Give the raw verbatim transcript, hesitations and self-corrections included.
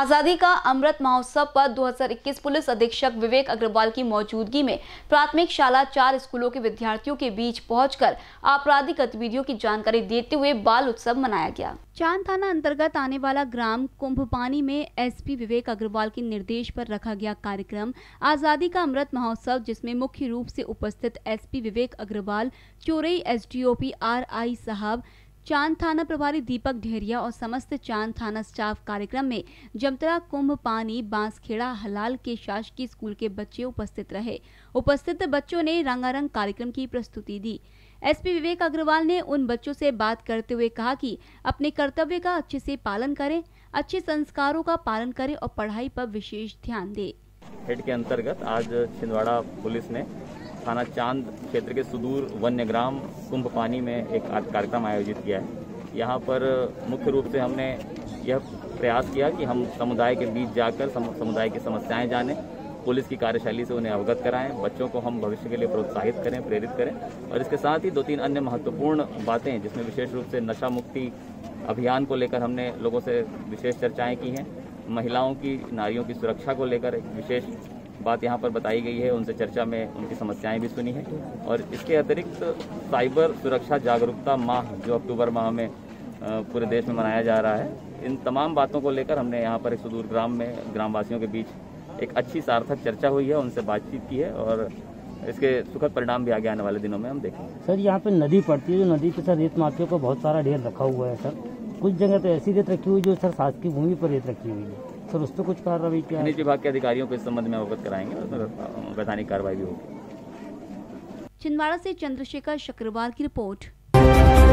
आजादी का अमृत महोत्सव पर दो हज़ार इक्कीस पुलिस अधीक्षक विवेक अग्रवाल की मौजूदगी में प्राथमिक शाला चार स्कूलों के विद्यार्थियों के बीच पहुंचकर आपराधिक गतिविधियों की जानकारी देते हुए बाल उत्सव मनाया गया। चांद थाना अंतर्गत आने वाला ग्राम कुंभपानी में एसपी विवेक अग्रवाल के निर्देश पर रखा गया कार्यक्रम आजादी का अमृत महोत्सव, जिसमें मुख्य रूप से उपस्थित SP Vivek Agrawal, Chorai SDOP R I साहब, चांद थाना प्रभारी दीपक ढेरिया और समस्त चांद थाना स्टाफ कार्यक्रम में जमतरा, कुंभपानी, बांसखेड़ा, हलाल के शासकीय स्कूल के बच्चे उपस्थित रहे। उपस्थित बच्चों ने रंगारंग कार्यक्रम की प्रस्तुति दी। एसपी विवेक अग्रवाल ने उन बच्चों से बात करते हुए कहा कि अपने कर्तव्य का अच्छे से पालन करें, अच्छे संस्कारों का पालन करें और पढ़ाई पर विशेष ध्यान दें। हेड के अंतर्गत आज छिंदवाड़ा पुलिस ने थाना चांद क्षेत्र के सुदूर वन्य ग्राम कुंभपानी में एक कार्यक्रम आयोजित किया है। यहाँ पर मुख्य रूप से हमने यह प्रयास किया कि हम समुदाय के बीच जाकर समुदाय की समस्याएं जानें, पुलिस की कार्यशैली से उन्हें अवगत कराएं, बच्चों को हम भविष्य के लिए प्रोत्साहित करें, प्रेरित करें और इसके साथ ही दो तीन अन्य महत्वपूर्ण बातें, जिसमें विशेष रूप से नशा मुक्ति अभियान को लेकर हमने लोगों से विशेष चर्चाएं की हैं। महिलाओं की, नारियों की सुरक्षा को लेकर एक विशेष बात यहाँ पर बताई गई है, उनसे चर्चा में उनकी समस्याएं भी सुनी है। और इसके अतिरिक्त साइबर सुरक्षा जागरूकता माह जो अक्टूबर माह में पूरे देश में मनाया जा रहा है, इन तमाम बातों को लेकर हमने यहाँ पर एक सुदूर ग्राम में ग्रामवासियों के बीच एक अच्छी सार्थक चर्चा हुई है, उनसे बातचीत की है और इसके सुखद परिणाम भी आगे आने वाले दिनों में हम देखेंगे। सर, यहाँ पे नदी पड़ती है, जो नदी पे सर रेत माफिया को बहुत सारा ढेर रखा हुआ है सर। कुछ जगह तो ऐसी रेत रखी हुई जो सर शासकीय भूमि पर रेत रखी हुई है सर, उस पर कुछ कार्रवाई क्या? खनिज विभाग के अधिकारियों को इस संबंध में अवगत कराएंगे और वैधानिक कार्रवाई भी होगी। छिंदवाड़ा से चंद्रशेखर शक्रवाल की रिपोर्ट।